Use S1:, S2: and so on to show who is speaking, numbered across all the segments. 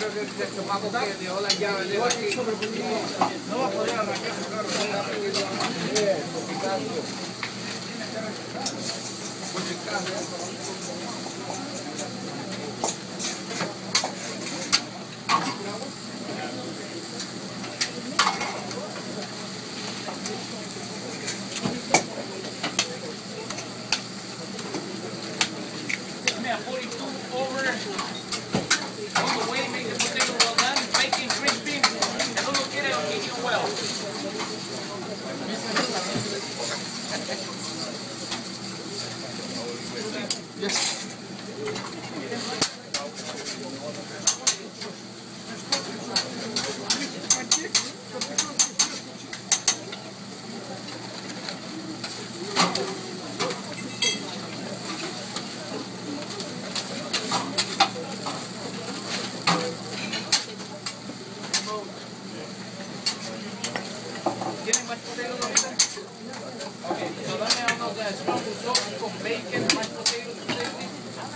S1: creo que el estómago que dio la llave de aquí. No va a poder arrancar su carro.
S2: Yeah, 42 over all the way, make the potato well done, bacon crispy, and uno quiere el medium well.
S1: Yes.
S2: ¿Tienen más potatoes ahorita? Ok, so dame unos de scrambled sauce con bacon, mashed potatoes, please.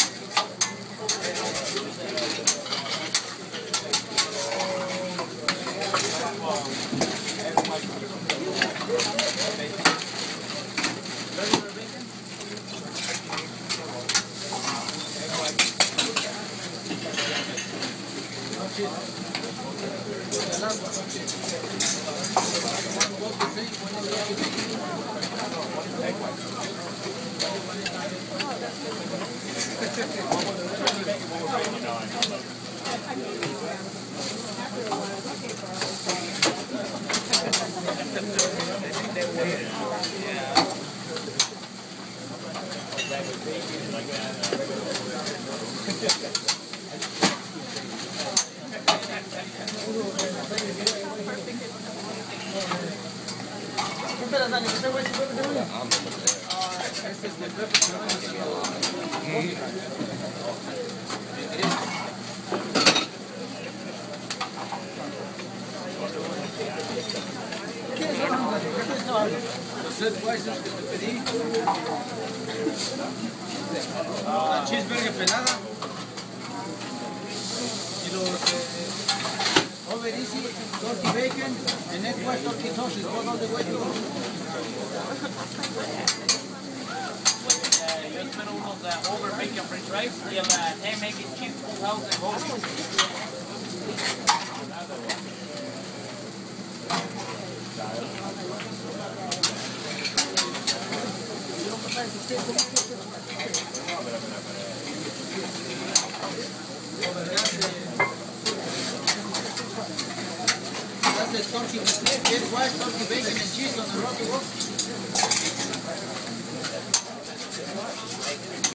S1: Los set prices que te pedí. La cheeseburger pelada. Y los over easy, turkey bacon, and egg white turkey sauces, all the way to go.
S2: Yo espero unos over bacon french fries y el ham, egg and cheese full house and whole.
S1: That's the turkey, egg white turkey bacon and cheese on the roll.